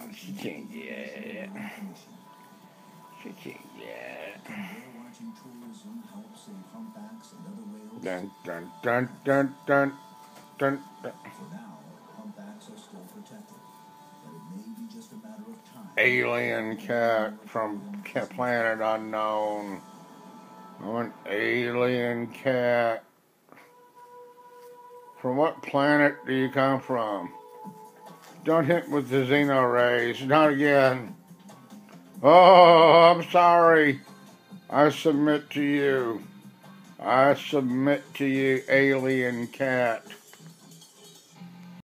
She can't get it. She can't get it. Dun, dun, dun, dun, dun, dun, dun. Alien cat from Planet Unknown. I'm an alien cat. From what planet do you come from? Don't hit with the Xeno rays. Not again. Oh, I'm sorry. I submit to you. I submit to you, alien cat.